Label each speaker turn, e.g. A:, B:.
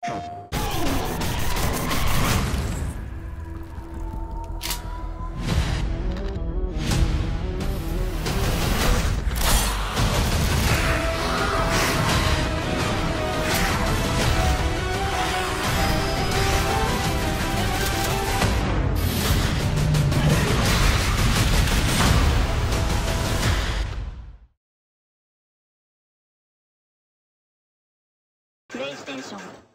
A: プレイステーション